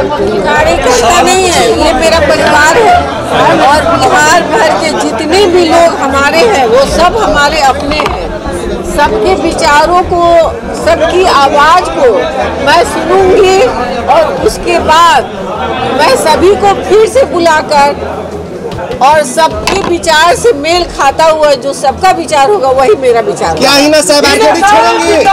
कार्यकर्ता नहीं है, ये मेरा परिवार है और बिहार भर के जितने भी लोग हमारे हैं वो सब हमारे अपने हैं। सबके विचारों को, सबकी आवाज को मैं सुनूंगी और उसके बाद मैं सभी को फिर से बुलाकर और सबके विचार से मेल खाता हुआ जो सबका विचार होगा वही मेरा विचार। क्या हिना साहब आरजेडी छोड़ेंगी?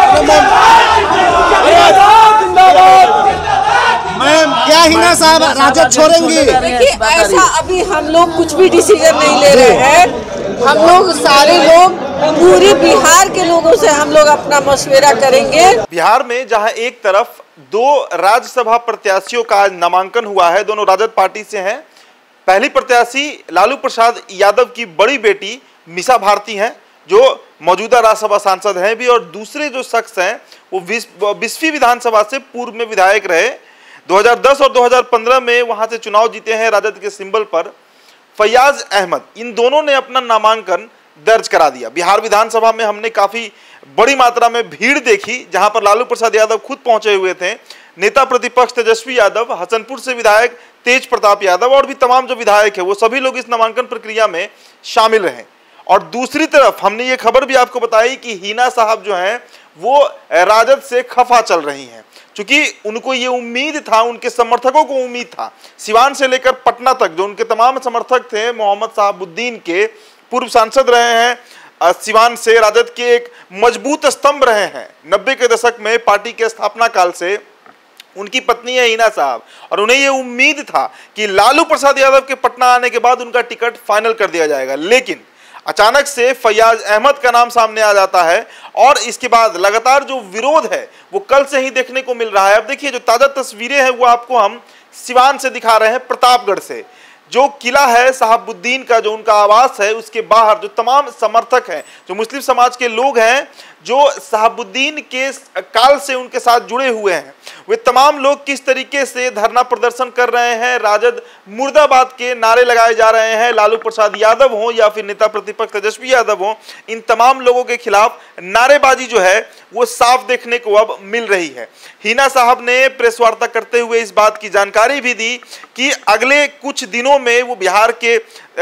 मैम, क्या हिना साहब राजद छोड़ेंगी? देखिए, ऐसा अभी हम लोग कुछ भी डिसीजन नहीं ले रहे हैं। हम लोग सारे लोग पूरी बिहार के लोगों से हम लोग अपना मशवरा करेंगे। बिहार में जहां एक तरफ 2 राज्यसभा प्रत्याशियों का नामांकन हुआ है, दोनों राजद पार्टी से हैं। पहली प्रत्याशी लालू प्रसाद यादव की बड़ी बेटी मीसा भारती हैं, जो मौजूदा राज्यसभा सांसद हैं भी, और दूसरे जो शख्स हैं वो 20वीं विधानसभा से पूर्व में विधायक रहे। 2010 और 2015 में वहां से चुनाव जीते हैं राजद के सिंबल पर। फैयाज अहमद, इन दोनों ने अपना नामांकन दर्ज करा दिया। बिहार विधानसभा में हमने काफी बड़ी मात्रा में भीड़ देखी, जहां पर लालू प्रसाद यादव खुद पहुंचे हुए थे, नेता प्रतिपक्ष तेजस्वी यादव, हसनपुर से विधायक तेज प्रताप यादव और भी तमाम जो विधायक है वो सभी लोग इस नामांकन प्रक्रिया में शामिल रहे। और दूसरी तरफ हमने ये खबर भी आपको बताई कि हिना साहब जो हैं वो राजद से खफा चल रही हैं, क्योंकि उनको ये उम्मीद था, उनके समर्थकों को उम्मीद था, सिवान से लेकर पटना तक जो उनके तमाम समर्थक थे, मोहम्मद शहाबुद्दीन के पूर्व सांसद रहे हैं, सिवान से राजद के एक मजबूत स्तंभ रहे हैं। 90 के दशक में पार्टी के स्थापना काल से उनकी पत्नी है हिना साहब, और उन्हें यह उम्मीद था कि लालू प्रसाद यादव के पटना आने के बाद उनका टिकट फाइनल कर दिया जाएगा। लेकिन अचानक से फैयाज अहमद का नाम सामने आ जाता है और इसके बाद लगातार जो विरोध है वो कल से ही देखने को मिल रहा है। अब देखिए, जो ताजा तस्वीरें हैं वो आपको हम सिवान से दिखा रहे हैं, प्रतापगढ़ से। जो किला है शहाबुद्दीन का, जो उनका आवास है, उसके बाहर जो तमाम समर्थक हैं, जो मुस्लिम समाज के लोग हैं, जो शहाबुद्दीन के काल से उनके साथ जुड़े हुए हैं, वे तमाम लोग किस तरीके से धरना प्रदर्शन कर रहे हैं, राजद मुर्दाबाद के नारे लगाए जा रहे हैं। लालू प्रसाद यादव हो या फिर नेता प्रतिपक्ष तेजस्वी यादव हो, इन तमाम लोगों के खिलाफ नारेबाजी जो है वो साफ देखने को अब मिल रही है। हिना साहब ने प्रेस वार्ता करते हुए इस बात की जानकारी भी दी कि अगले कुछ दिनों में वो बिहार के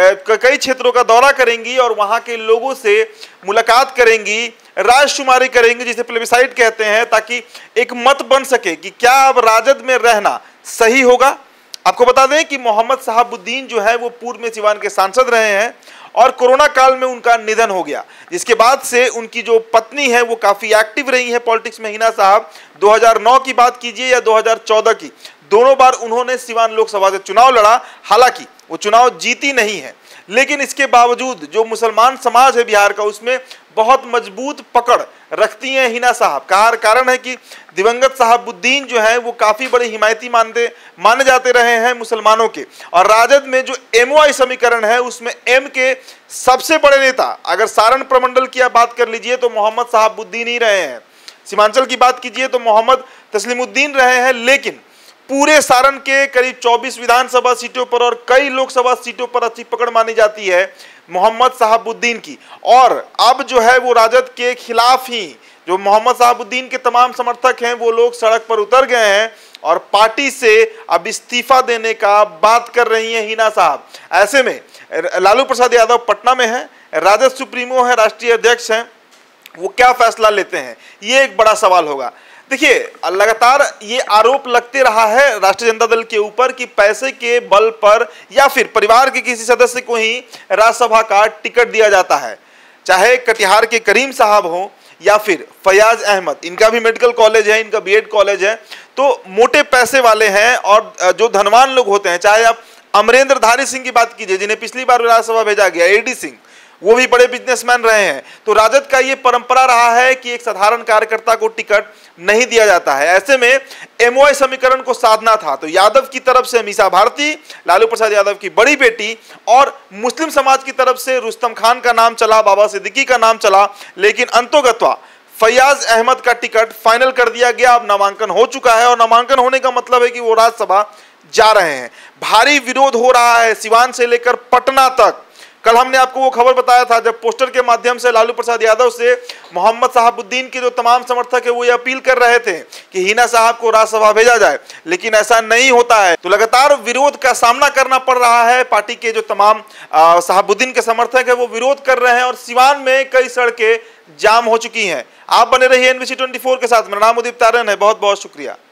कई क्षेत्रों का दौरा करेंगी और वहां के लोगों से मुलाकात करेंगी, रायशुमारी करेंगे, जिसे प्लेबिसाइट कहते हैं, ताकि एक मत बन सके कि क्या अब राजद में रहना सही होगा। आपको बता दें कि मोहम्मद शहाबुद्दीन जो है वो पूर्व में सिवान के सांसद रहे हैं और कोरोना काल में उनका निधन हो गया, जिसके बाद से उनकी जो पत्नी है वो काफी एक्टिव रही है पॉलिटिक्स में। हिना साहब 2009 की बात कीजिए या 2014 की, दोनों बार उन्होंने सिवान लोकसभा से चुनाव लड़ा। हालांकि वो चुनाव जीती नहीं है, लेकिन इसके बावजूद जो मुसलमान समाज है बिहार का, उसमें बहुत मजबूत पकड़ रखती हैं हिना साहब। कारण है कि दिवंगत शहाबुद्दीन जो है वो काफी बड़े हिमायती माने जाते रहे हैं मुसलमानों के, और राजद में जो MOI समीकरण है उसमें M के सबसे बड़े नेता, अगर सारण प्रमंडल की आप बात कर लीजिए तो मोहम्मद शहाबुद्दीन ही रहे हैं, सीमांचल की बात कीजिए तो मोहम्मद तस्लीमुद्दीन रहे हैं, लेकिन पूरे सारण के करीब 24 विधानसभा सीटों पर और कई लोकसभा सीटों पर अच्छी पकड़ मानी जाती है मोहम्मद शहाबुद्दीन की। और अब जो है वो राजद के खिलाफ ही जो मोहम्मद शहाबुद्दीन के तमाम समर्थक हैं वो लोग सड़क पर उतर गए हैं और पार्टी से अब इस्तीफा देने का बात कर रही हैं हिना साहब। ऐसे में लालू प्रसाद यादव पटना में हैं, राजद सुप्रीमो है, राष्ट्रीय अध्यक्ष हैं, वो क्या फैसला लेते हैं ये एक बड़ा सवाल होगा। देखिए, लगातार ये आरोप लगते रहा है राष्ट्रीय जनता दल के ऊपर कि पैसे के बल पर या फिर परिवार के किसी सदस्य को ही राज्यसभा का टिकट दिया जाता है, चाहे कटिहार के करीम साहब हो या फिर फैयाज अहमद। इनका भी मेडिकल कॉलेज है, इनका BEd कॉलेज है, तो मोटे पैसे वाले हैं और जो धनवान लोग होते हैं, चाहे आप अमरेंद्र धारी सिंह की बात कीजिए जिन्हें पिछली बार राज्यसभा भेजा गया, AD सिंह, वो भी बड़े बिजनेसमैन रहे हैं। तो राजद का ये परंपरा रहा है कि एक साधारण कार्यकर्ता को टिकट नहीं दिया जाता है। ऐसे में MOI समीकरण को साधना था, तो यादव की तरफ से मीसा भारती, लालू प्रसाद यादव की बड़ी बेटी, और मुस्लिम समाज की तरफ से रुस्तम खान का नाम चला, बाबा सिद्दीकी का नाम चला, लेकिन अंतोगत्वा फैयाज अहमद का टिकट फाइनल कर दिया गया। अब नामांकन हो चुका है और नामांकन होने का मतलब है कि वो राज्यसभा जा रहे हैं। भारी विरोध हो रहा है सिवान से लेकर पटना तक। कल हमने आपको वो खबर बताया था जब पोस्टर के माध्यम से लालू प्रसाद यादव से मोहम्मद शहाबुद्दीन के जो तमाम समर्थक है वो ये अपील कर रहे थे कि हिना साहब को राज्यसभा भेजा जाए, लेकिन ऐसा नहीं होता है। तो लगातार विरोध का सामना करना पड़ रहा है। पार्टी के जो तमाम शहाबुद्दीन के समर्थक है वो विरोध कर रहे हैं और सिवान में कई सड़कें जाम हो चुकी हैं। आप बने रहिए NBC 24 के साथ। मेरा नाम उदित तारन है। बहुत बहुत शुक्रिया।